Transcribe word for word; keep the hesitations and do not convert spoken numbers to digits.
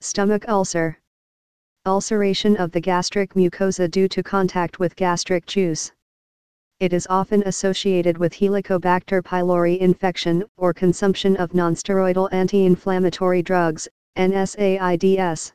Stomach ulcer. Ulceration of the gastric mucosa due to contact with gastric juice. It is often associated with Helicobacter pylori infection or consumption of nonsteroidal anti-inflammatory drugs, N SAIDs.